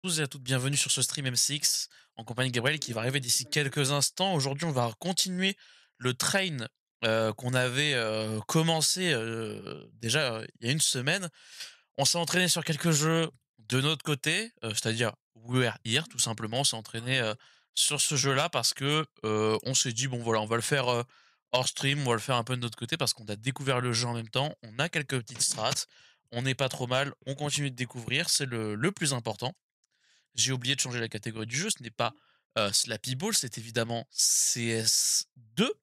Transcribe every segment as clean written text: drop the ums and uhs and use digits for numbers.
Tous et à toutes, bienvenue sur ce stream MCX en compagnie de Gabriel qui va arriver d'ici quelques instants. Aujourd'hui, on va continuer le train qu'on avait commencé déjà il y a une semaine. On s'est entraîné sur quelques jeux de notre côté, c'est-à-dire We Were Here, tout simplement. On s'est entraîné sur ce jeu-là parce que on s'est dit, bon voilà, on va le faire hors stream, on va le faire un peu de notre côté parce qu'on a découvert le jeu en même temps. On a quelques petites strats, on n'est pas trop mal, on continue de découvrir, c'est le plus important. J'ai oublié de changer la catégorie du jeu, ce n'est pas Slappy Ball, c'est évidemment CS2.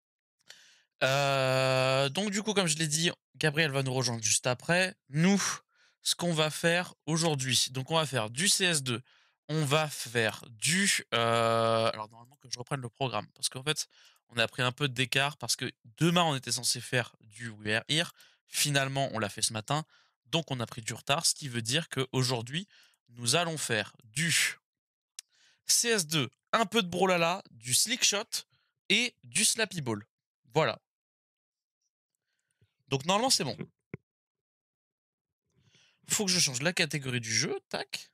Donc du coup, comme je l'ai dit, Gabriel va nous rejoindre juste après. Nous, ce qu'on va faire aujourd'hui, donc on va faire du CS2, on va faire du... alors normalement que je reprenne le programme, parce qu'en fait, on a pris un peu d'écart, parce que demain, on était censé faire du We Are Here. Finalement, on l'a fait ce matin, donc on a pris du retard, ce qui veut dire qu'aujourd'hui, nous allons faire du CS2, un peu de Brawlhalla, du Slickshot et du Slappy Ball. Voilà. Donc normalement, c'est bon. Faut que je change la catégorie du jeu. Tac.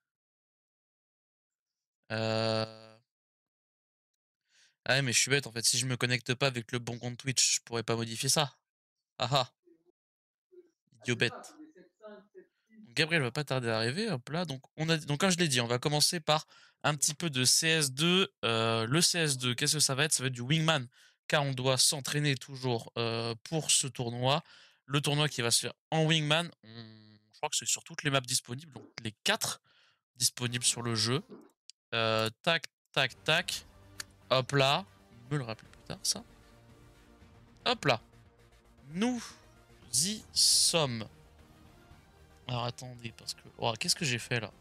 Euh... Ah ouais, mais je suis bête en fait. Si je me connecte pas avec le bon compte Twitch, je pourrais pas modifier ça. Ah ah. Idiot bête. Donc, Gabriel va pas tarder à arriver. Hop là. Donc comme je l'ai dit, on va commencer par un petit peu de CS2. Le CS2, qu'est-ce que ça va être? Ça va être du Wingman, car on doit s'entraîner toujours pour ce tournoi. Le tournoi qui va se faire en Wingman. Je crois que c'est sur toutes les maps disponibles, donc les 4 disponibles sur le jeu. Tac, tac, tac. Hop là. Me le rappeler plus tard, ça. Hop là. Nous y sommes. Alors attendez, parce que... Oh, qu'est-ce que j'ai fait là?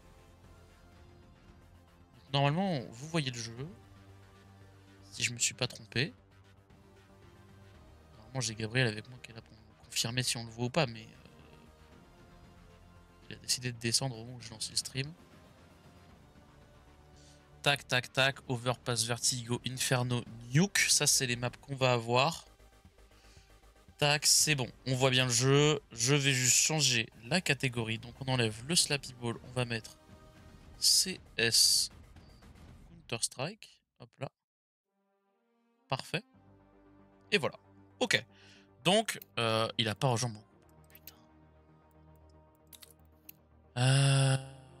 Normalement, vous voyez le jeu. Si je me suis pas trompé. Normalement, j'ai Gabriel avec moi qui est là pour me confirmer si on le voit ou pas, mais... il a décidé de descendre au moment où je lance le stream. Tac, tac, tac. Overpass, Vertigo, Inferno, Nuke. Ça, c'est les maps qu'on va avoir. Tac, c'est bon. On voit bien le jeu. Je vais juste changer la catégorie. Donc, on enlève le Slappy Ball. On va mettre CS Counter-Strike. Hop là. Parfait. Et voilà. Ok. Donc, il a pas rejoint mon... Putain. Euh...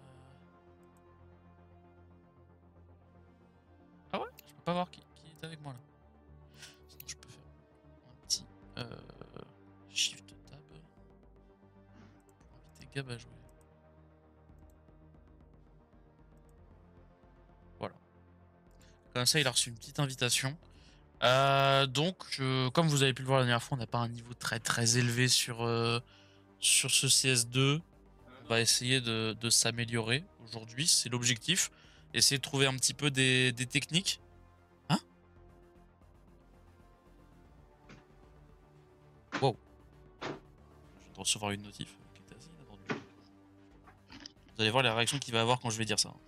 Ah ouais? Je peux pas voir qui est avec moi là. Sinon, je peux faire un petit Shift Tab pour inviter Gab à jouer. Voilà. Comme ça, il a reçu une petite invitation. Comme vous avez pu le voir la dernière fois, on n'a pas un niveau très très élevé sur ce CS2. On va essayer de s'améliorer aujourd'hui, c'est l'objectif. Essayer de trouver un petit peu des techniques. Hein? Wow. Je viens de recevoir une notif qui était assez inattendue. Vous allez voir la réaction qu'il va avoir quand je vais dire ça.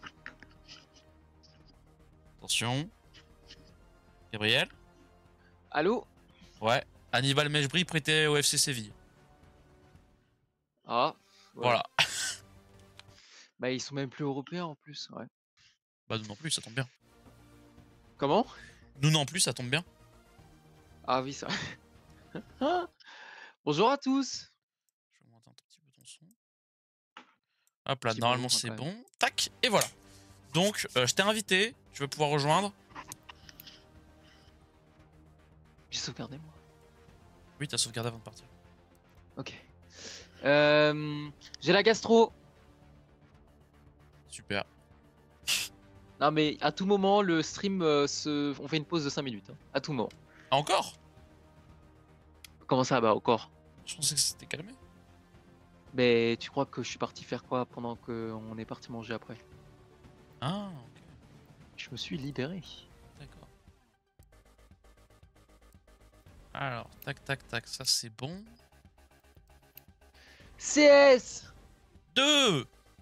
Attention. Gabriel? Allô? Ouais. Hannibal Mejbri prêté au FC Séville. Ah, ouais. Voilà. Bah, ils sont même plus européens en plus, ouais. Bah nous non plus, ça tombe bien. Comment? Nous non plus, ça tombe bien. Ah oui, ça. Ah, bonjour à tous! Je vais monter un tout petit peu ton son. Hop là, Petit normalement bonjour, hein, c'est quand même. bon. Tac, et voilà. Donc, je t'ai invité, tu vas pouvoir rejoindre. J'ai sauvegardé, moi. Oui, t'as sauvegardé avant de partir. Ok. J'ai la gastro. Super. Non, mais à tout moment, le stream, on fait une pause de 5 minutes, hein. À tout moment. Ah, encore? Comment ça, bah, au corps? Je pensais que c'était calmé. Mais tu crois que je suis parti faire quoi pendant qu'on est parti manger après? Ah, ok, Je me suis libéré. d'accord. Alors, tac, tac, tac, ça c'est bon. CS! Deux.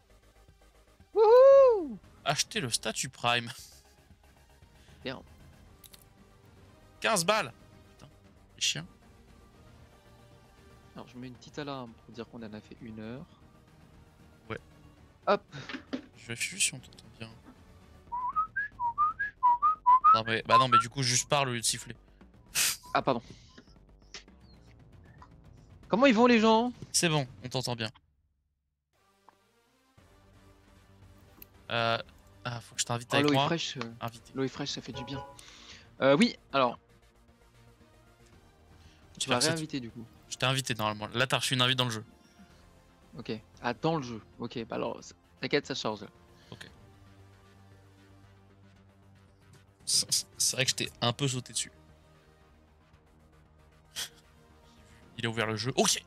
Wouhou! Acheter le statut Prime. Merde. 15 balles. Putain, les chiens. Alors, je mets une petite alarme pour dire qu'on en a fait 1 heure. Ouais. Hop! Je vérifie si on t'entend bien. Non mais, bah non mais du coup juste parle au lieu de siffler. Ah, pardon. Comment ils vont les gens? C'est bon, on t'entend bien. Ah, faut que je t'invite Oh, avec l'eau est moi. fraîche. Invité. L'eau est fraîche, ça fait du bien. Oui, alors. Tu J'espère m'as que c'est réinvité du coup. Je t'ai invité normalement. Là t'as reçu une invite dans le jeu. Ok. Ah, dans le jeu. Ok, bah alors, t'inquiète, ça charge. Ok. C'est vrai que je t'ai un peu sauté dessus. Il a ouvert le jeu. Ok.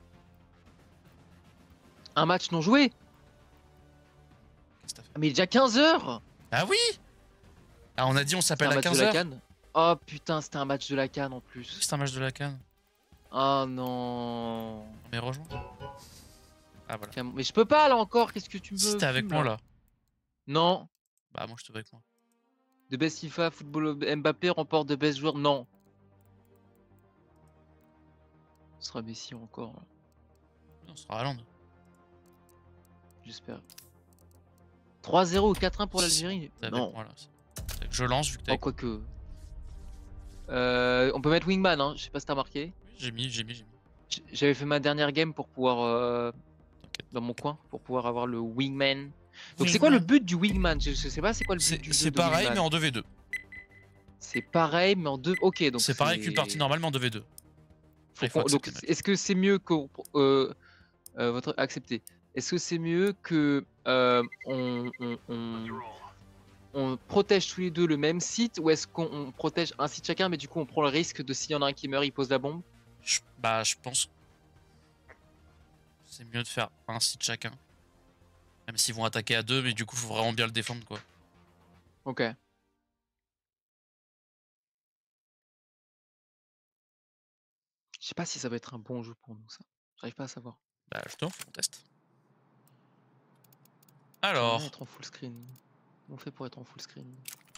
Un match non joué? Qu'est-ce que t'as fait? Ah, mais il est déjà 15h! Ah oui. Ah on a dit on C'était s'appelle un à match de la 15h. CAN? Oh putain, c'était un match de la CAN en plus. C'est un match de la CAN. Oh non. Mais rejoins. Ah voilà. Mais je peux pas là encore, qu'est-ce que tu Si me t'es avec fumes moi là? là. Non. Bah moi je te veux avec moi. De best FIFA, football Mbappé remporte de best joueur. Non. Ce sera Messi encore, là, On sera à Londres. j'espère. 3-0 ou 4-1 pour Si l'Algérie? t'es avec Non. moi là. Je lance vu que t'es Oh, avec moi. quoique. On peut mettre Wingman, hein. Je sais pas si t'as marqué. Oui, j'ai mis. J'avais fait ma dernière game pour pouvoir T'inquiète. dans mon coin pour pouvoir avoir le Wingman. Donc c'est quoi le Wingman. but du Wingman? Je sais pas c'est quoi le but du jeu C'est de pareil mais Wingman. en 2v2. C'est pareil mais en deux. Ok donc C'est pareil qu'une partie normale mais en 2v2. Il faut Donc accepter, mec. est-ce que c'est mieux que votre accepté? Est-ce que c'est mieux que on protège tous les deux le même site ou est-ce qu'on protège un site chacun mais du coup on prend le risque de s'il y en a un qui meurt il pose la bombe? Bah je pense que c'est mieux de faire un site chacun. Même s'ils vont attaquer à deux mais du coup faut vraiment bien le défendre quoi. Ok. Je sais pas si ça va être un bon jeu pour nous ça. J'arrive pas à savoir. Bah justement faut qu'on teste. J'aimerais bien Alors. être en full screen. Comment on fait pour être en full screen?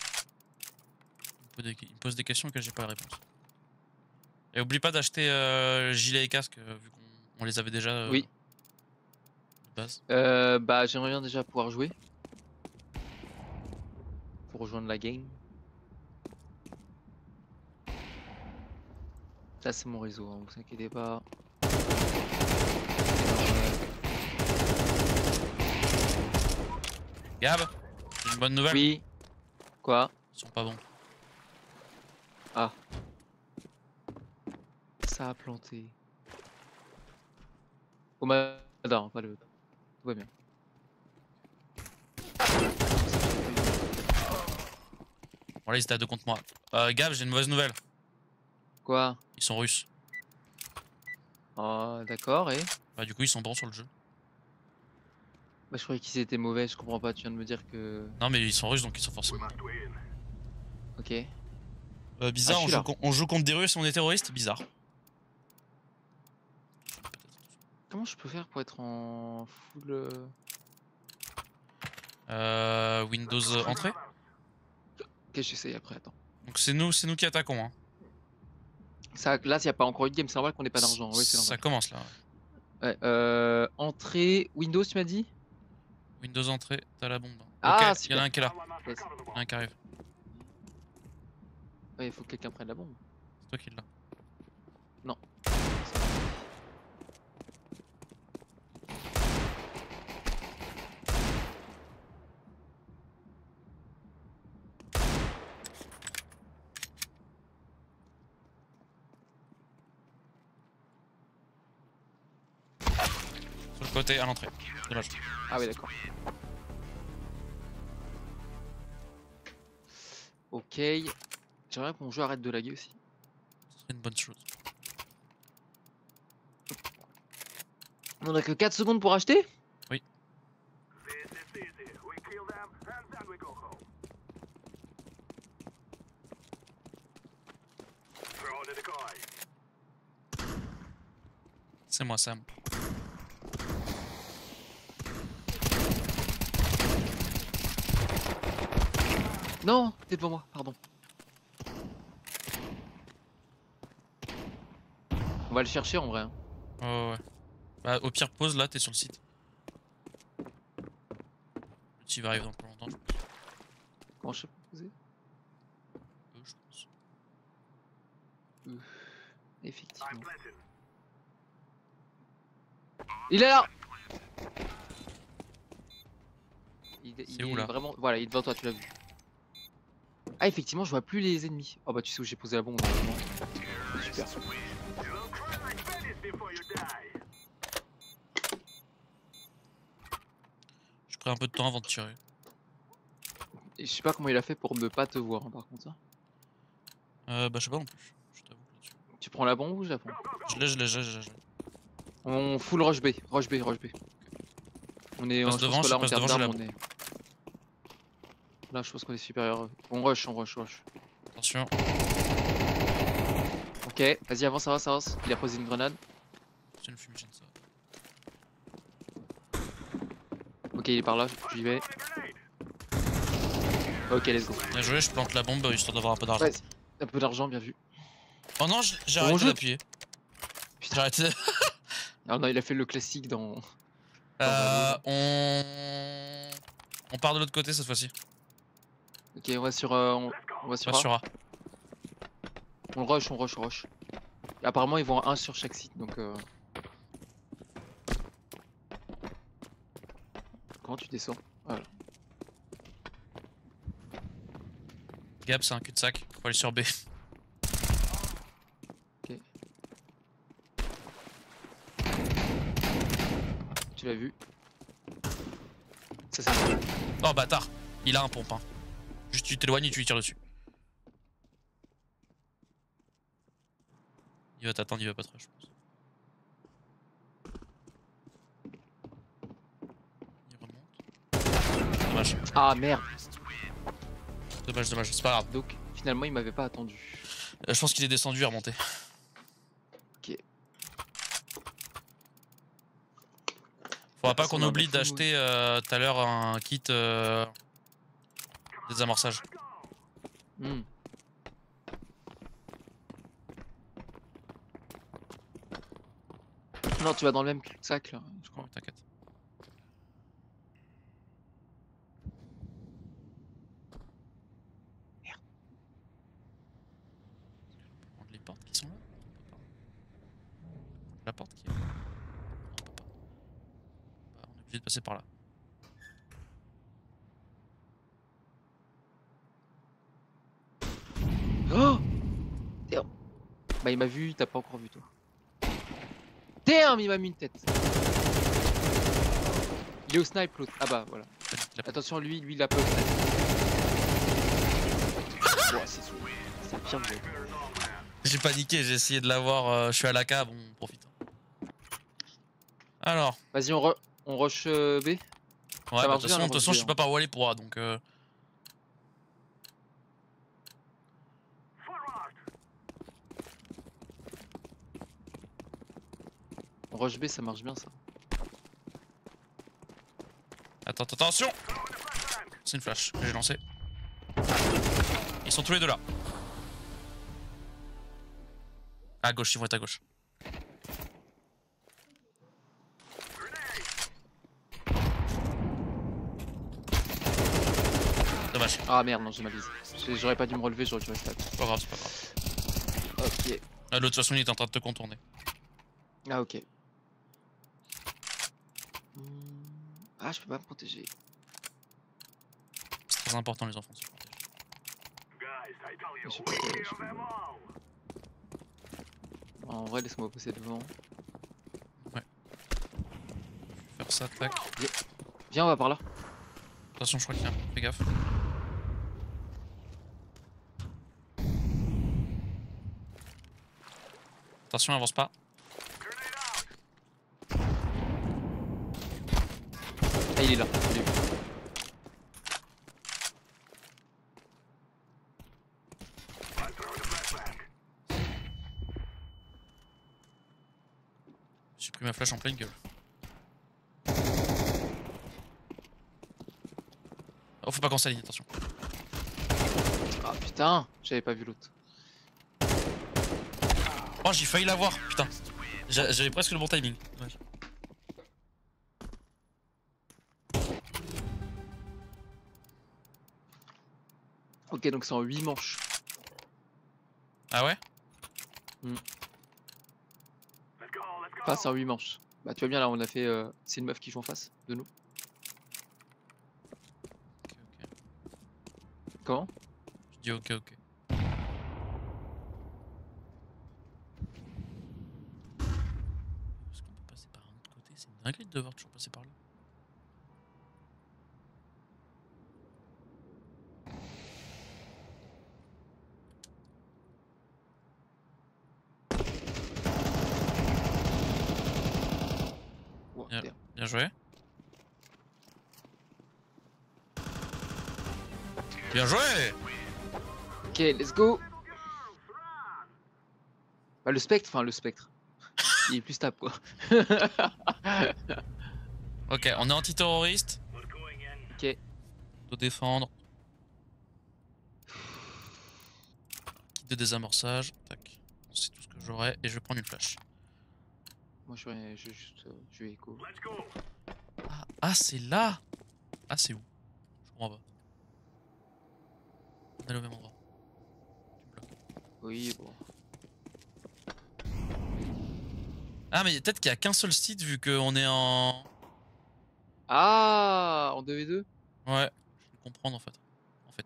Il me pose des questions auxquelles j'ai pas la réponse. Et oublie pas d'acheter gilet et casque vu qu'on les avait déjà Oui. de base. Bah j'aimerais bien déjà pouvoir jouer. Pour rejoindre la game. Ça c'est mon réseau, hein, vous inquiétez pas. Gab, j'ai une bonne nouvelle. Oui. Quoi? Ils sont pas bons. Ah. Ça a planté. Au Madar, pas le. Tout va bien. Bon là ils étaient à deux contre moi. Gab, j'ai une mauvaise nouvelle. Quoi? Ils sont russes. Ah d'accord et? Bah du coup ils sont bons sur le jeu. Bah je croyais qu'ils étaient mauvais, je comprends pas, tu viens de me dire que. Non mais ils sont russes donc ils sont forcément bons. Ok. Bizarre, Ah, je suis là. on joue contre des Russes et on est terroristes. Bizarre. Comment je peux faire pour être en full. Windows entrée. Ok, j'essaye après, attends. Donc c'est nous qui attaquons. Hein. Ça, là, s'il n'y a pas encore eu de game, c'est normal qu'on n'ait pas d'argent. Oui, c'est Ça normal. commence là. Ouais, entrée Windows, tu m'as dit? Windows entrée, t'as la bombe. Ah, Ok, il y en a super. un qui est là. Yes. Il y en a un qui arrive. Ouais, il faut que quelqu'un prenne la bombe. C'est toi qui l'as. Non. Sur le côté, à l'entrée. Dommage. Ah oui, d'accord. Ok. J'aimerais que mon jeu arrête de laguer aussi. C'est une bonne chose. On a que 4 secondes pour acheter? Oui. C'est moi, Sam. Non, t'es devant moi, pardon. On va le chercher en vrai. Hein. Ouais. Bah, au pire, pause là, t'es sur le site. Le l'objectif arrive dans pas longtemps, je Comment je peux poser? pense. Effectivement. Il est là! Il où, est là? vraiment. Voilà, il est devant toi, tu l'as vu. Ah, effectivement, je vois plus les ennemis. Oh bah, tu sais où j'ai posé la bombe, normalement. Super. Je prends un peu de temps avant de tirer. Et je sais pas comment il a fait pour ne pas te voir, hein, par contre. Hein. Bah, je sais pas non plus. Je t'avoue là-dessus. Tu prends la bombe ou je la prends? Je l'ai. On full rush B, rush B, rush B. On est. Passe Je pense devant, que là, je en passe termes devant, j'ai d'armes, la on est. Là, je pense qu'on est supérieur. On rush, on rush, on rush. Attention. Ok, vas-y, avance, avance, avance. Il a posé une grenade. C'est une fumigène ça. Ok, il est par là, j'y vais. Ok, let's go. Bien joué, je plante la bombe histoire d'avoir un peu d'argent. Ouais, un peu d'argent, bien vu. Oh non, j'ai On arrêté joue. d'appuyer. Putain. J'ai arrêté. Alors non, il a fait le classique dans. On part de l'autre côté cette fois-ci. Ok, on va sur. On va sur Pas A. sur A. On rush, on rush, on rush. Et apparemment, ils vont un sur chaque site, donc. Comment tu descends? Voilà. Gab, c'est un cul-de-sac. Faut aller sur B. Ok. Tu l'as vu? Ça, c'est. Oh bâtard. Il a un pompe. Hein. Juste tu t'éloignes et tu lui tires dessus. Il va t'attendre, il va pas trop, je pense. Il remonte. Dommage. Ah merde! Dommage, c'est pas grave. Donc, finalement, il m'avait pas attendu. Je pense qu'il est descendu et remonté. Ok. Faudra pas qu'on oublie d'acheter tout à l'heure un kit désamorçage. Hmm. Non, tu vas dans le même cul-de-sac là, je crois. Oh, t'inquiète. Merde. On peut prendre les portes qui sont là. La porte qui est là. Non, on peut pas. Bah, on est obligé de passer par là. Oh! Damn. Bah, il m'a vu, il t'a pas encore vu toi. Damn, il m'a mis une tête. Il est au snipe l'autre. Ah bah voilà. Attention, lui il a pas au snipe. Oh, c'est pire que j'ai. J'ai paniqué, j'ai essayé de l'avoir. Je suis à la cave, on profite. Alors. Vas-y, on rush B. Ouais, bah, de toute façon, je sais pas par où aller pour A donc. On rush B, ça marche bien ça. Attention! C'est une flash que j'ai lancée. Ils sont tous les deux là. À gauche, ils vont être à gauche. Dommage. Ah merde, non, j'ai mal visé. J'aurais pas dû me relever, j'aurais dû rester là. C'est pas grave, c'est pas grave. Ok. Ah, de toute façon, il est en train de te contourner. Ah ok. Ah, je peux pas me protéger. C'est très important, les enfants, de se protéger. Je peux pas. En vrai, laisse-moi passer devant. Ouais. Je vais faire ça, tac. Viens, on va par là. Attention, je crois qu'il y a un. Fais gaffe. Attention, avance pas. Ah, il est là. Je l'ai vu. J'ai pris ma flash en pleine gueule. Oh, faut pas qu'on s'aligne, attention. Ah putain, j'avais pas vu l'autre. Oh, j'ai failli l'avoir, putain. J'avais presque le bon timing. Dommage. Ok, donc c'est en 8 manches. Ah ouais? Enfin, c'est en 8 manches. Bah, tu vois bien, là, on a fait. C'est une meuf qui joue en face de nous. Ok, ok. Comment? Je dis ok, ok. Est-ce qu'on peut passer par un autre côté? C'est une dinguerie de devoir toujours passer par là. Oh, Bien, damn. bien joué. Bien joué! Ok, let's go. Bah, le spectre, enfin, le spectre. Il est plus stable, quoi. Ok, on est antiterroriste. Ok. De défendre. Kit de désamorçage. Tac. C'est tout ce que j'aurai. Et je vais prendre une flash. Moi, je vais écho. Ah, ah c'est là! Ah, c'est où? Je comprends pas. On est au même endroit. Tu me bloques. Oui, bon. Ah, mais peut-être qu'il y a qu'un seul site vu qu'on est en. Ah, en 2v2? Ouais, je peux comprendre en fait. En fait.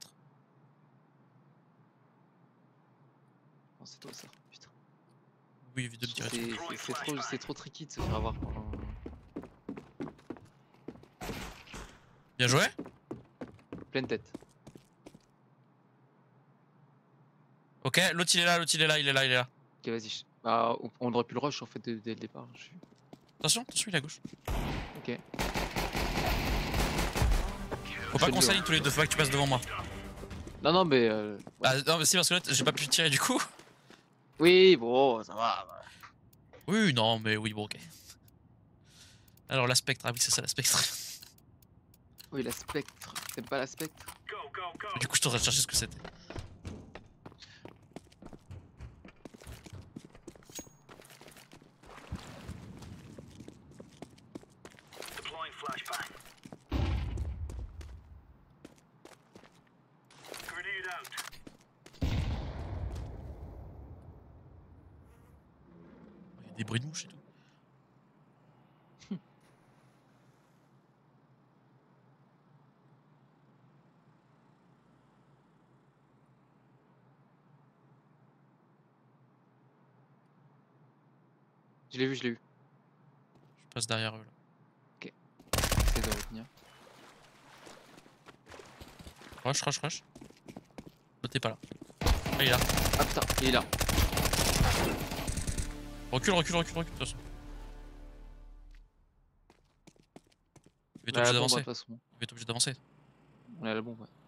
Non, c'est toi, ça. Putain. Oui, évite de Je me trouve tirer que dessus. c'est trop tricky de se faire avoir pendant. Bien joué? Pleine tête. Ok, l'autre il est là, l'autre il est là, il est là, il est là. Ok, vas-y. Bah, on aurait pu le rush en fait dès le départ. Attention, attention, il est à gauche. Ok. Faut Je pas fais qu'on le mur. s'aligne tous les deux, faut pas que tu passes devant moi. Non, non, mais. Ouais. Ah non, mais si, parce que là j'ai pas pu tirer du coup. Oui, bon, ça va. Bah. Oui, non, mais oui, bon, ok. Alors la spectre, ah oui, c'est ça la spectre. Oui, la spectre. T'aimes pas la spectre? Du coup, je t'aurais cherché ce que c'était. Il y a des bruits de mouches et tout. Je l'ai vu, je l'ai vu. Je passe derrière eux là. Ok. J'essaie de retenir. Rush, rush, rush. L'autre t'es pas là. Ah, il est là. Ah putain, il est là. Recule, recule, recule, recule, de toute façon. Il va être On est à obligé la bombe, hein, de d'avancer. toute façon. Il va être obligé d'avancer. On est à la bombe, ouais.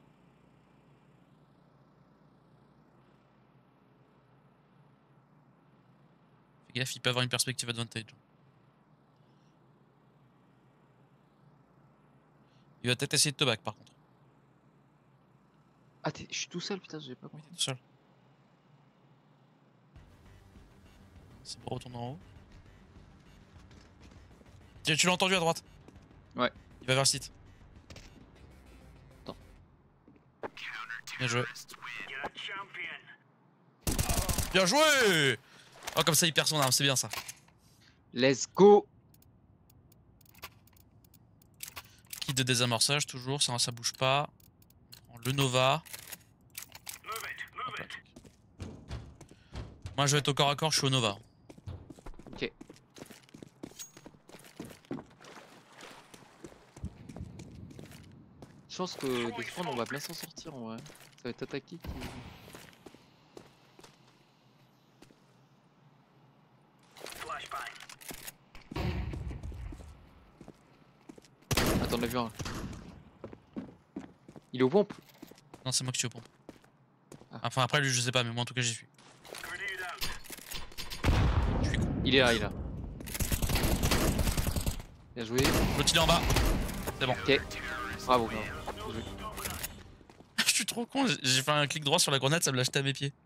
Fais gaffe, il peut avoir une perspective advantage. Il va peut-être essayer de te back par contre. Ah, je suis tout seul, putain, j'ai pas Oui, t'es compris. tout seul. C'est pour retourner en haut. Tu l'as entendu à droite. Ouais. Il va vers le site. Attends. Bien joué. Bien joué! Oh, comme ça il perd son arme, c'est bien ça. Let's go! Kit de désamorçage, toujours, ça bouge pas. On prend le Nova. Hop là, tac. Moi je vais être au corps à corps, je suis au Nova. Ok. Je pense que des spawn, on va bien s'en sortir en vrai. Ça va être attaqué qui. Attends, on a vu un. Il est aux pompes? Non, c'est moi qui suis aux pompes. Ah. Enfin, après lui, je sais pas, mais moi en tout cas, j'y suis. Je suis con. Il est là, il est là. Bien joué. L'autre il est en bas. C'est bon. Ok. Bravo, bravo. Bien joué. Je suis trop con, j'ai fait un clic droit sur la grenade, ça me l'a jeté à mes pieds.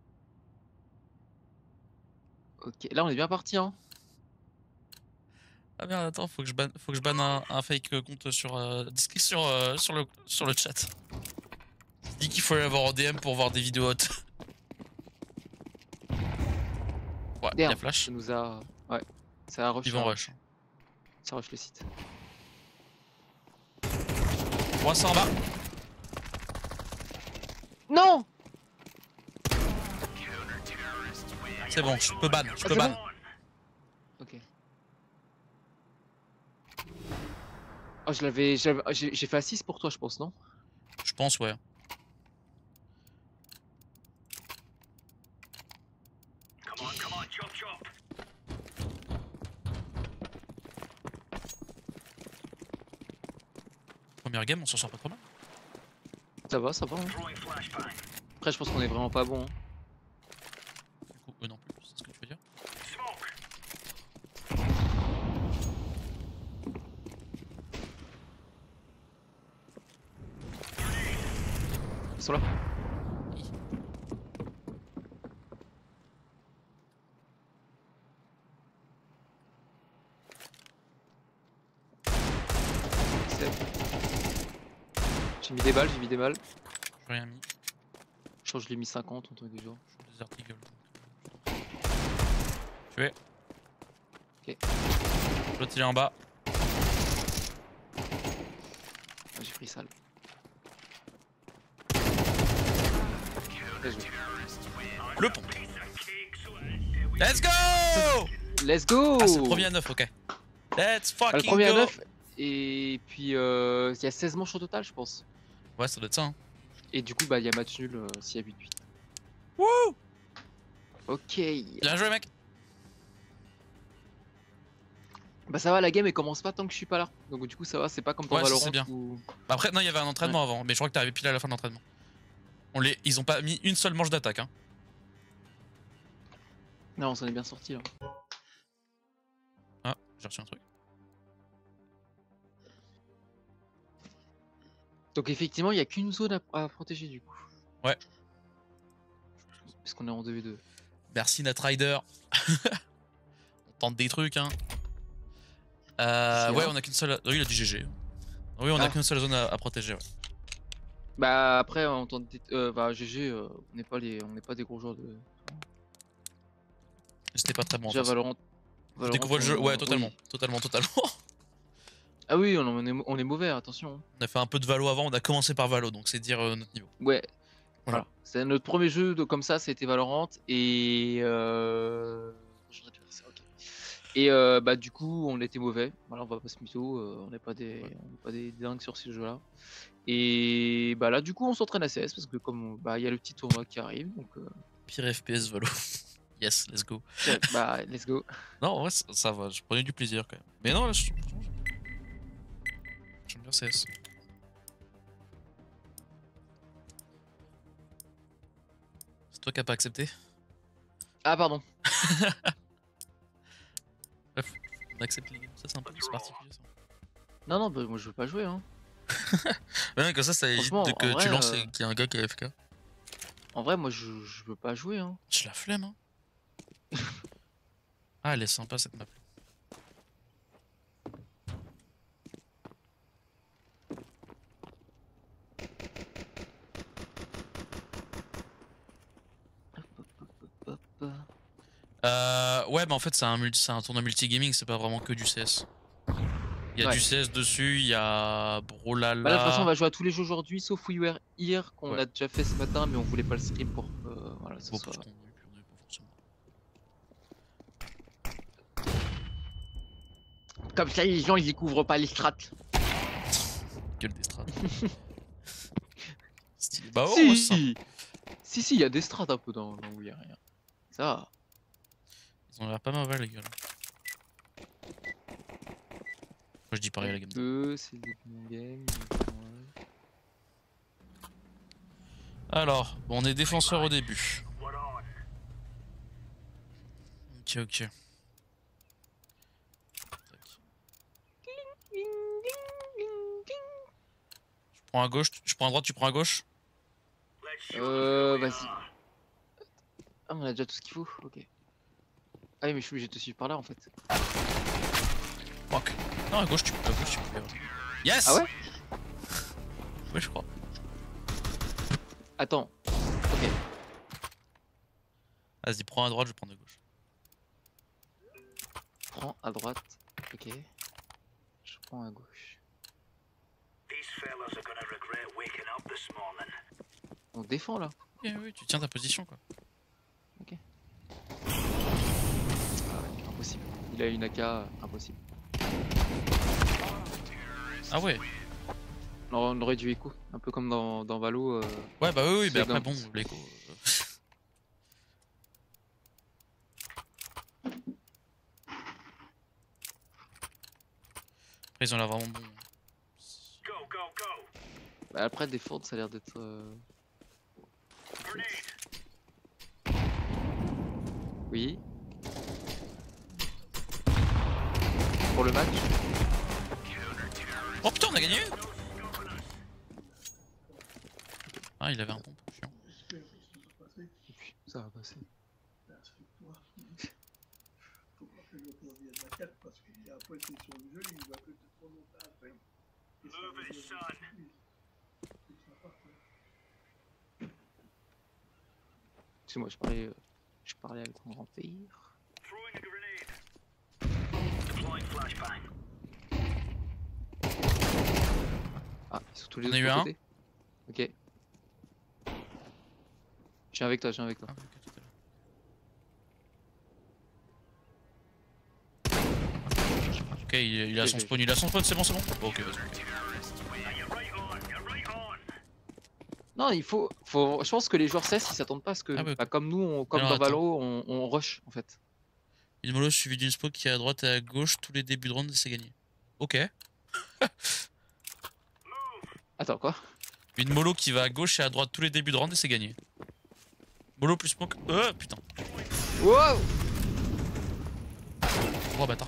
Ok, là on est bien parti, hein. Ah merde, attends, faut que je banne un fake compte sur sur le chat. Il dit qu'il faut aller voir en DM pour voir des vidéos hautes. Ouais, il y a Damn, flash. ça nous a... Ouais, ça a rush. Ils vont rush. Ça rush le site. 300 en bas. Non. C'est bon, je peux ban, je peux c'est ban. bon. Ok. Oh, j'ai fait assist pour toi, je pense, non? Je pense, ouais. Première game, on s'en sort pas trop mal. Ça va, ça va. Hein. Après, je pense qu'on est vraiment pas bon. Hein. Du coup, eux non plus, c'est ce que tu veux dire. Ils sont là. J'ai mis des balles, j'ai mis des balles. J'ai rien mis. Je crois que je l'ai mis 50 en truc du genre. Je suis Desert Eagle. Tué. Ok. L'autre il est en bas. Ah, j'ai pris sale. Le pont. Let's go! Let's go! Ah, c'est le premier à 9, ok. Let's fucking Le premier à go! 9. Et puis, il y a 16 manches au total, je pense. Ouais, ça doit être ça. Hein. Et du coup, bah, il y a match nul s'il y a 8-8. Wouh! Ok. Bien joué, mec! Bah, ça va, la game elle commence pas tant que je suis pas là. Donc, du coup, ça va, c'est pas comme dans Ouais, ça, Valorant c'est bien. où... Après, non, il y avait un entraînement avant, mais je crois que t'arrivais pile à la fin de l'entraînement. Ils ont pas mis une seule manche d'attaque. Hein. Non, on s'en est bien sorti là. Ah, j'ai reçu un truc. Donc, effectivement, il y a qu'une zone à protéger du coup. Ouais. Parce qu'on est en 2v2. Merci, Natrider. On tente des trucs, hein. Ouais, on a qu'une seule. Oui, il a dit GG. Oui, on a qu'une seule zone à protéger. Ouais. Bah, après, on tente. Bah, GG, on n'est pas des gros joueurs de. C'était pas très bon. Déjà, Valorant. On découvre le jeu. Ouais, totalement. Oui. Totalement. Ah oui, on est mauvais, attention. On a fait un peu de Valo avant, on a commencé par Valo, donc c'est dire notre niveau. Ouais. Voilà. C'est notre premier jeu comme ça, c'était Valorant. Et. Et bah du coup on était mauvais, voilà on va pas se mytho, on n'est pas des dingues sur ces jeux là. Et bah là du coup on s'entraîne à CS parce que comme bah il y a le petit tournoi qui arrive donc Pire FPS Valo. Yes, let's go. bah let's go. Non ouais ça va, je prenais du plaisir quand même. Mais non là j'aime bien CS. C'est toi qui as pas accepté? Ah pardon. Bref, on accepte les games, ça c'est un peu particulier ça. Non bah moi je veux pas jouer hein. Ouais comme ça évite que vrai, tu lances et qu'il y a un gars qui est AFK. En vrai moi je veux pas jouer hein. J'ai la flemme hein. Ah elle est sympa cette map. Ouais, mais en fait, c'est un tournoi multigaming, c'est pas vraiment que du CS. Il y a du CS dessus, il y a Brawlhalla. Bah là, de toute façon, on va jouer à tous les jeux aujourd'hui, sauf We Were Here, qu'on a déjà fait ce matin, mais on voulait pas le stream pour que voilà, ça soit... Comme ça, les gens, ils découvrent pas les strats. Gueule des strats. Bah si, ouais, si, il y a des strats un peu dans We Are Here. Ça. Ils ont l'air pas mauvais, les gars. Moi, je dis pareil à la game. C'est des bons games. Alors, bon, on est défenseur au début. Ok. Je prends à gauche, je prends à droite, tu prends à gauche. Vas-y. Ah, on a déjà tout ce qu'il faut, ok. Ah oui, mais je suis obligé de te suivre par là en fait. Fuck. Non, à gauche, tu peux. À gauche, tu peux. Yes! Ah ouais? Ouais, je crois. Attends. Ok. Vas-y, prends à droite, je prends à gauche. Prends à droite. Ok. Je prends à gauche. On défend là. Oui, oui, tu tiens ta position quoi. Ok. Ah ouais, impossible. Il a une AK, impossible. Ah ouais. On aurait dû écho, un peu comme dans Valo. Ouais, bah oui, mais c'est après, dans- bon, l'écho. Après, ils ont l'air vraiment bons. Bah, après, défendre, ça a l'air d'être. Oui. Pour le match. Oh putain, on a gagné! Ah, il avait un pompe, chiant. Ça va passer. Excuse-moi, je parlais avec mon grand-père. Ah, ils sont tous les On deux a de eu ton un. côté. Ok. Je viens avec toi, je viens avec toi. Ah, ok, tout à l'heure. Ok, il a son spawn, c'est bon, c'est bon. Bon, ok, vas-y. Non, je pense que les joueurs CES ils s'attendent pas à ce que, Ah, ouais, ok. bah, comme nous, comme Alors, dans attends. Valo, on rush en fait. Une mollo suivie d'une spawn qui est à droite et à gauche, tous les débuts de round, c'est gagné. Ok. Attends, quoi? Une mollo qui va à gauche et à droite tous les débuts de round et c'est gagné. Mollo plus smoke. Putain. Wow! Oh, bâtard.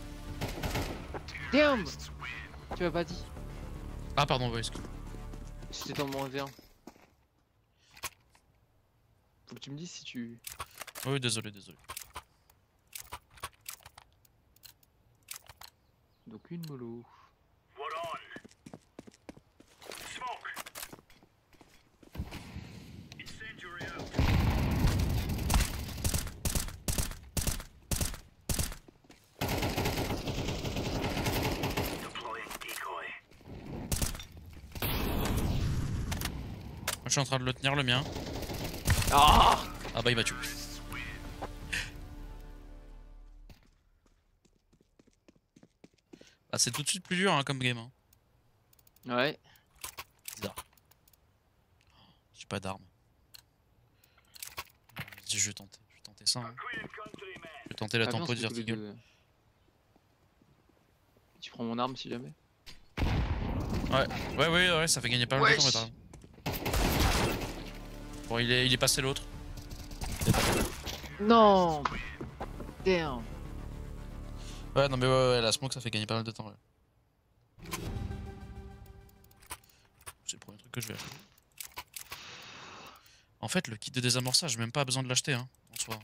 Damn! Tu m'as pas dit. Ah, pardon, ouais, excuse. C'était dans mon 1v1. Faut que tu me dises si tu. Oui, désolé, désolé. Donc une mollo. Moi, je suis en train de le tenir, le mien. Ah! Ah, bah, il m'a tué. Ah, c'est tout de suite plus dur hein, comme game. Hein. Ouais. Bizarre. J'ai pas d'armes. Je vais tenter ça. Hein. Je vais tenter la Ah, bien, tempo on de se fait tous les vertical. deux. Tu prends mon arme si jamais. Ouais, ça fait gagner pas mal de temps, mais t'as raison. Bon, il est passé l'autre. Non! Damn! Ouais, non, mais ouais, la smoke ça fait gagner pas mal de temps. Ouais. C'est le premier truc que je vais acheter. En fait, le kit de désamorçage, j'ai même pas besoin de l'acheter, hein, en soi.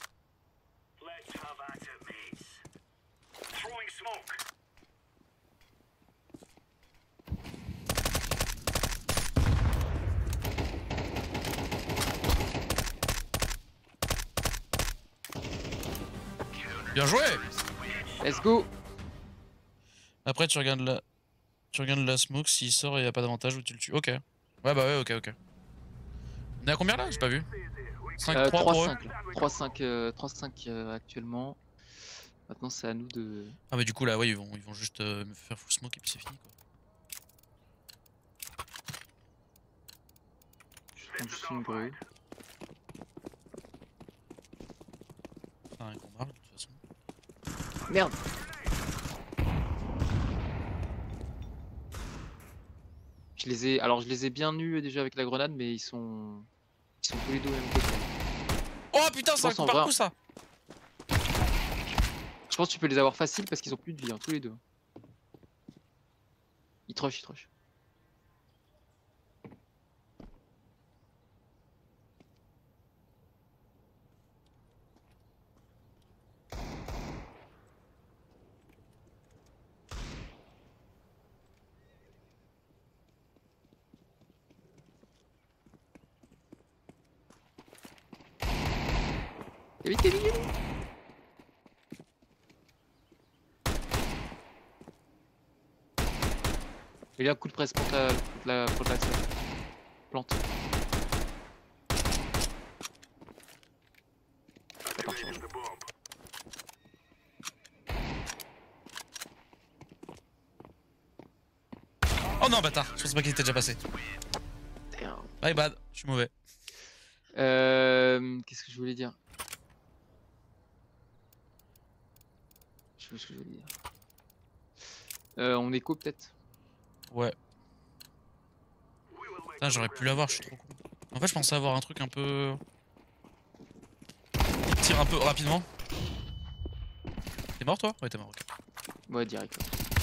Bien joué! Let's go! Après, tu regardes la smoke, s'il sort et y a pas d'avantage ou tu le tues. Ok. Ouais, bah ouais, ok. On est à combien là? J'ai pas vu. 5-3 pour eux? 3-5 là. 3-5 actuellement. Maintenant c'est à nous de. Ah, mais du coup, là, ouais, ils vont juste me faire full smoke et puis c'est fini quoi. Je prends juste une grue. Enfin, un combat de toute façon. Merde! Alors je les ai bien nus déjà avec la grenade, mais ils sont tous les deux au même côté. Oh putain, Je c'est un pense coup en par vrai- coup ça! Je pense que tu peux les avoir facile parce qu'ils ont plus de vie, hein, tous les deux. Ils trush. Vite, vite, vite. Il y a un coup de presse pour l'action. Plante. Ça part, change. Oh non, bâtard, je pensais pas qu'il était déjà passé. Damn. My bad, je suis mauvais. Qu'est-ce que je voulais dire? Je sais pas ce que je voulais dire. On écho peut-être? Ouais. Putain, j'aurais pu l'avoir, je suis trop con. En fait, je pensais avoir un truc un peu. Il tire un peu rapidement. T'es mort toi? Ouais, t'es mort, ok. Ouais, direct.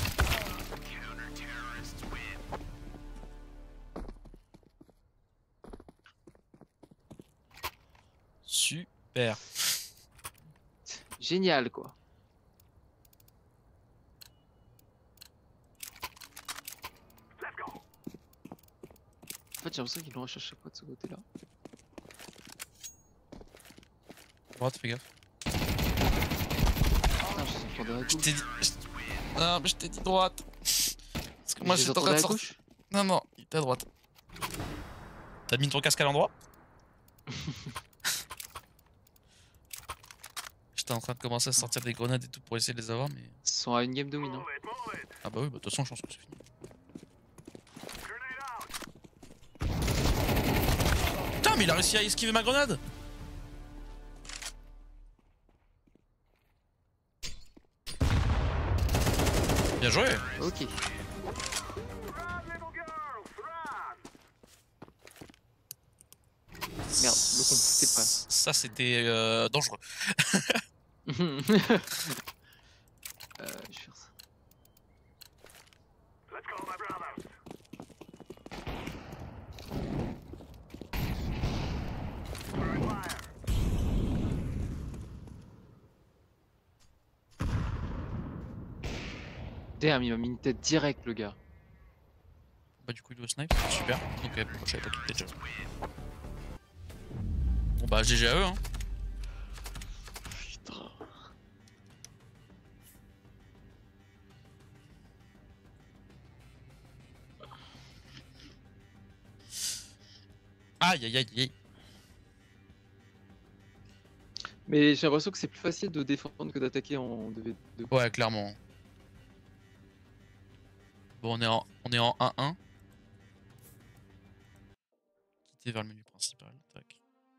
Super. Génial, quoi. En fait, j'ai l'impression qu'ils nous recherchent chaque fois de ce côté-là. Droite, fais gaffe. Putain, je les entendais à Je gauche. t'ai dit. Non, mais je t'ai dit droite. Parce que moi, Je les j'étais en train entendais de à sortir. gauche. Non, non, il était à droite. T'as mis ton casque à l'endroit? J'étais en train de commencer à sortir des grenades et tout pour essayer de les avoir, mais. Ils sont à une game dominant. Ah bah oui, bah de toute façon, je pense que c'est fini. Putain, mais il a réussi à esquiver ma grenade! Bien joué! Ok. Merde, le con, t'es prêt. Ça, c'était dangereux. Je vais faire ça. Damn, il m'a mis une tête direct, le gars. Bah, du coup, il doit snipe, super. Ok, bon, je savais pas qu'il était déjà. Bon, bah, GG à eux, hein. Putain. Aïe, aïe, aïe, aïe. Mais j'ai l'impression que c'est plus facile de défendre que d'attaquer en 2v2. Ouais, clairement. Bon, on est en 1-1. Quitter vers le menu principal. Tac.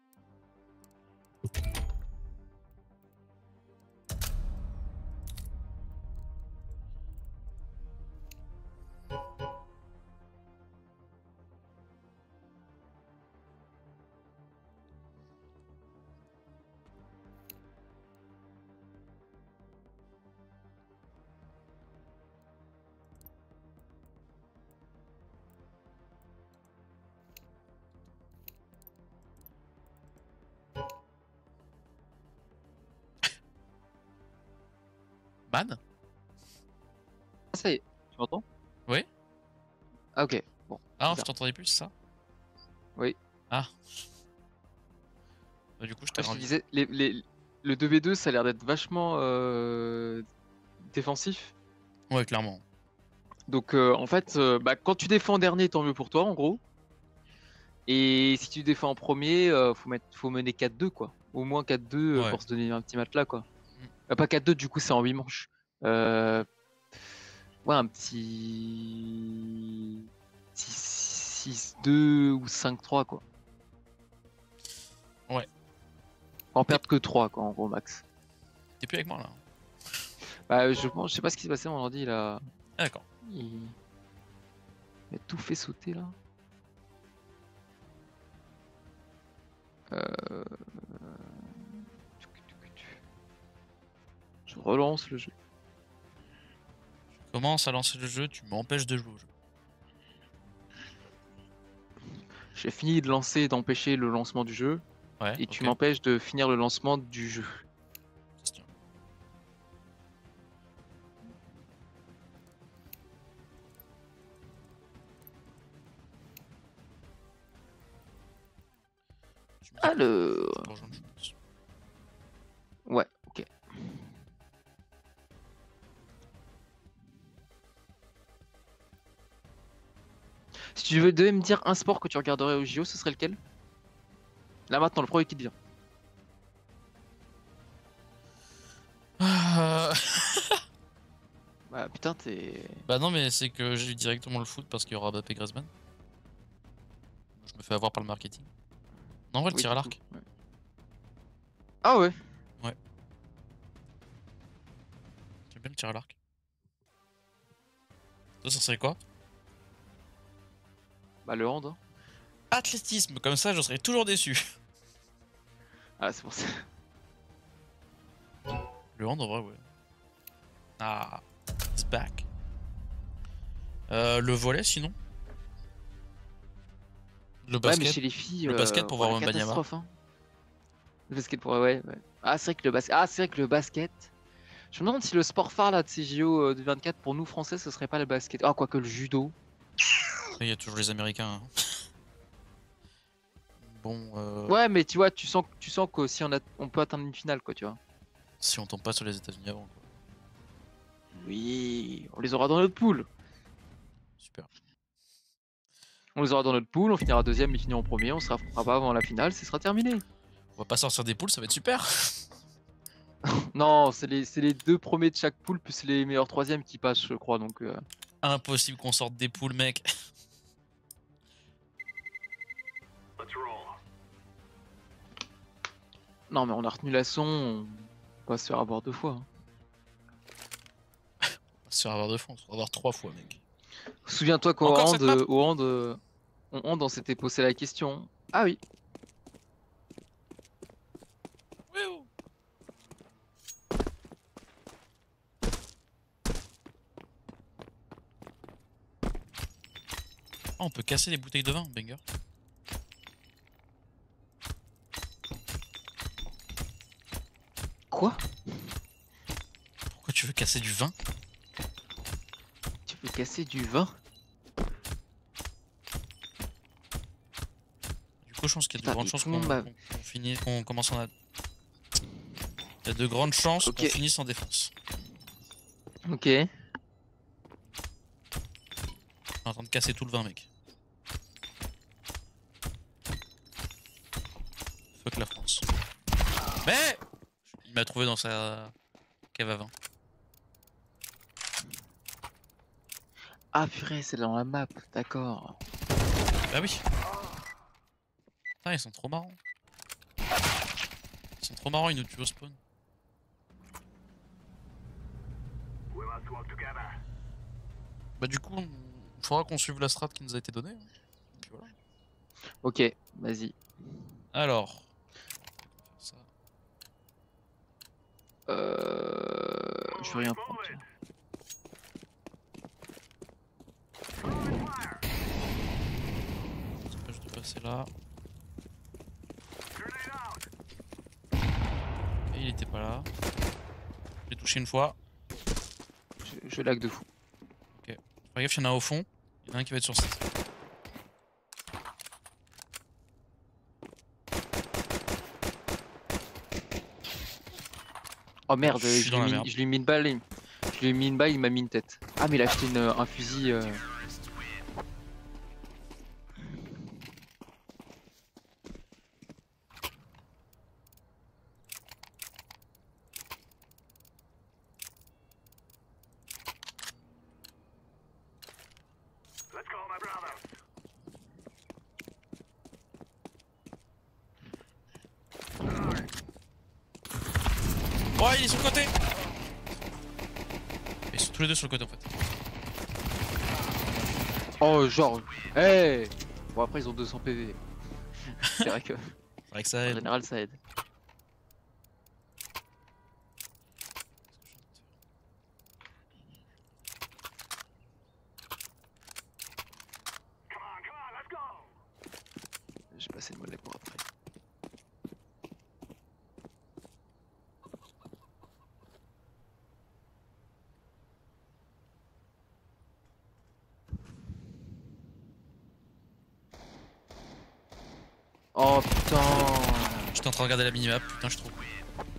Man? Ah, ça y est, tu m'entends? Oui? Ah, ok, bon. Ah, je bizarre. t'entendais plus, c'est ça? Oui. Ah. Bah, du coup, je t'ai Je te rendu. disais, le 2v2, ça a l'air d'être vachement défensif. Ouais, clairement. Donc, en fait, bah, quand tu défends en dernier, tant mieux pour toi, en gros. Et si tu défends en premier, faut mener 4-2, quoi. Au moins 4-2 Ouais. pour se donner un petit matelas, quoi. Mm. Pas 4-2, du coup, c'est en 8 manches. Ouais, un petit 6-2 ou 5-3, quoi. Ouais. En perdre que 3, quoi, en gros, max. T'es plus avec moi là? Bah, je sais pas ce qui s'est passé, mon ordi, il a... Ah, d'accord. Il a tout fait sauter, là. Je relance le jeu. Je commence à lancer le jeu, tu m'empêches de jouer au jeu. J'ai fini de lancer, d'empêcher le lancement du jeu. Ouais. Et tu ok. m'empêches de finir le lancement du jeu. Ça se tient. Je me dis que Alors... je peux rejoindre, je pense. devais me dire un sport que tu regarderais au JO, ce serait lequel? Là maintenant, le premier qui te vient. Bah putain, t'es. Bah non, mais c'est que j'ai eu directement le foot parce qu'il y aura Mbappé Griezmann. Je me fais avoir par le marketing. Non, en vrai, le Oui, tir à du coup, l'arc. ouais. Ah ouais? Ouais. J'aime bien le tir à l'arc. Toi, ça serait quoi? Bah le hand, hein. Athlétisme, comme ça, je serais toujours déçu. Ah, c'est pour ça. Le hand, en vrai, ouais. Ah, it's back. Le volley, sinon. Le Ouais, mais basket. chez les filles, Le basket pour oh, voir la Wembanyama. catastrophe, hein. Le basket pour. Ouais, ouais. Ah, c'est vrai que le basket. Ah, c'est vrai que le basket. Je me demande si le sport phare là de ces JO 24 pour nous français, ce serait pas le basket. Ah, quoique le judo. Il y a toujours les Américains, hein. Bon, Ouais, mais tu vois, tu sens que si on peut atteindre une finale, quoi, tu vois. si on tombe pas sur les États-Unis avant, quoi. Oui, on les aura dans notre poule. Super. On les aura dans notre poule, on finira deuxième, ils finiront premier, on se affrontera pas avant la finale, ce sera terminé. On va pas sortir des poules, ça va être super. Non, c'est les deux premiers de chaque poule, plus les meilleurs troisièmes qui passent, je crois, donc. Impossible qu'on sorte des poules, mec. Non, mais on a retenu la son, on va se faire avoir deux fois, hein. On va se faire avoir deux fois, on se fera avoir trois fois, mec. Souviens-toi qu'au Encore hand, cette map? on s'était posé la question. Ah oui, Wouh. Ah, on peut casser les bouteilles de vin, banger. quoi? Pourquoi tu veux casser du vin? Tu veux casser du vin? Du coup, je pense qu'il y a de Putain, grandes et chances tout le monde m'a. qu'on finisse, qu'on commence en. Il y a de grandes chances qu'on Ok, finisse en défense. ok. On est en train de casser tout le vin, mec. Fuck la France. Mais il m'a trouvé dans sa cave à vin. Ah purée, c'est dans la map, d'accord. Bah oui. Putain, ils sont trop marrants. Ils sont trop marrants, ils nous tuent au spawn. Bah du coup, il faudra qu'on suive la strat qui nous a été donnée, hein. Et puis voilà. Ok, vas-y. Alors. Ça. Je veux rien prendre, tiens. Je dois passer là. Et il était pas là. J'ai touché une fois. Je lag de fou. Ok. Fais gaffe, il y en a un au fond. Il y en a un qui va être sur site. Oh merde, Je suis dans la merde. je lui ai mis une balle, je lui ai mis une balle, il m'a mis une tête. Ah mais il a acheté un fusil. Ouais, il est sur le côté. Ils sont tous les deux sur le côté en fait. Oh genre, hey. Bon après ils ont 200 PV. C'est vrai que C'est vrai que ça en aide. général ça aide. J'ai passé le mollet pour après. Oh putain. J'étais en train de regarder la minimap, putain, je suis trop cool.